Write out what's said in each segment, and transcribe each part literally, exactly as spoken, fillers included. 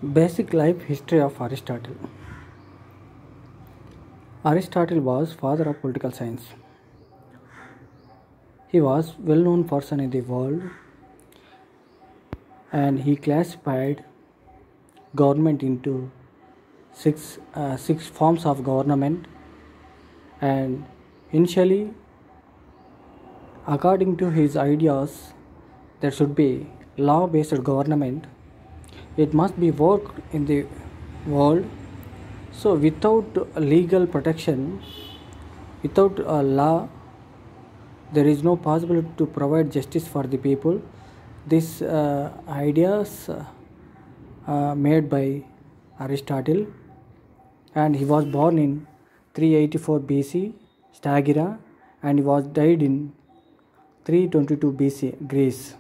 Basic life history of Aristotle. Aristotle was father of political science. He was well-known person in the world, and he classified government into six uh, six forms of government. And initially, according to his ideas, there should be law-based government. It must be work in the world. So without legal protection, without a law, there is no possibility to provide justice for the people. These uh, ideas uh, uh, made by Aristotle, and he was born in three eighty-four B C, Stagira, and he was died in three twenty-two B C, Greece.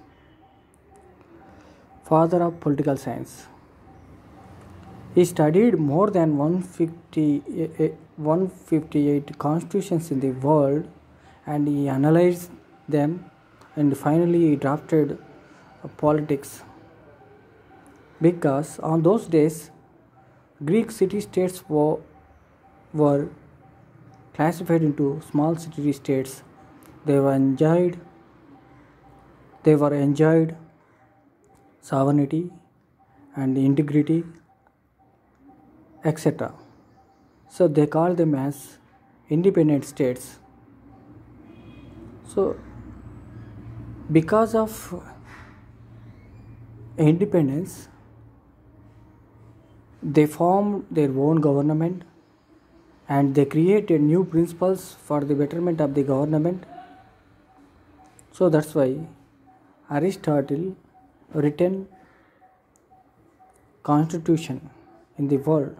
Father of political science. He studied more than one hundred fifty-eight constitutions in the world, and he analyzed them, and finally he drafted uh, politics. Because on those days, Greek city-states were, were classified into small city-states. They were enjoyed. They were enjoyed sovereignty and integrity, et cetera. So they call them as independent states. So because of independence, they formed their own government, and they created new principles for the betterment of the government. So that's why Aristotle written constitution in the world,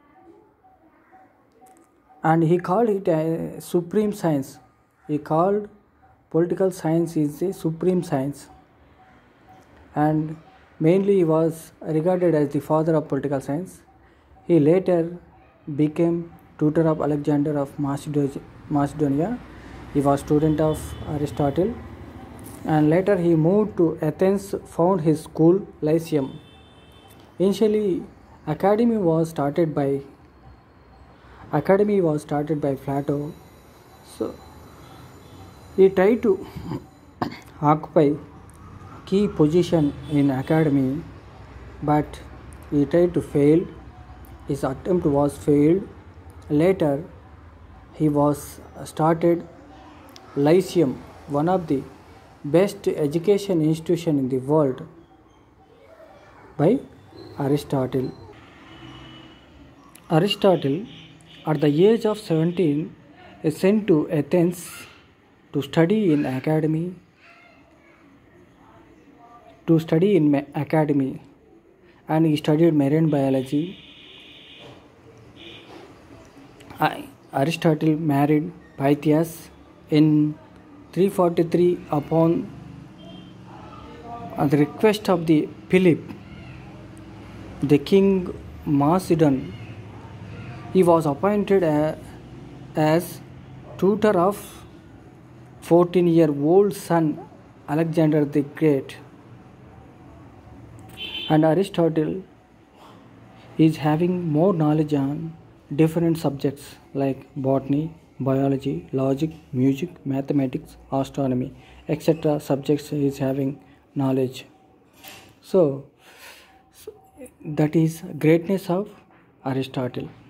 and he called it a supreme science. He called political science is a supreme science, and mainly he was regarded as the father of political science. He later became tutor of Alexander of Macedonia. He was student of Aristotle, and later he moved to Athens, found his school Lyceum. Initially, academy was started by academy was started by Plato. So he tried to occupy key position in academy, but he tried to fail. His attempt was failed. Later, he was started Lyceum, one of the best education institution in the world, by Aristotle. Aristotle, at the age of seventeen, is sent to Athens to study in academy. To study in academy, and he studied marine biology. Aristotle married Pythias in three forty-three upon the request of the Philip, the king Macedon. He was appointed as tutor of fourteen-year-old son Alexander the Great. And Aristotle is having more knowledge on different subjects like botany, biology, logic, music, mathematics, astronomy, et cetera. Subjects he is having knowledge. So, so that is greatness of Aristotle.